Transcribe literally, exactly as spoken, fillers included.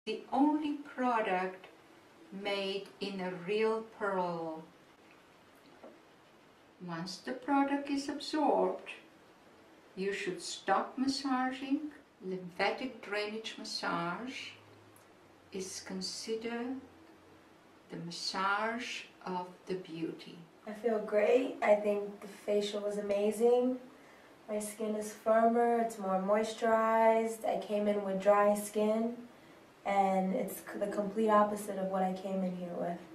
the only product made in a real pearl. Once the product is absorbed, you should stop massaging. Lymphatic drainage massage is considered the massage of the beauty. I feel great. I think the facial was amazing. My skin is firmer, it's more moisturized. I came in with dry skin, and it's the complete opposite of what I came in here with.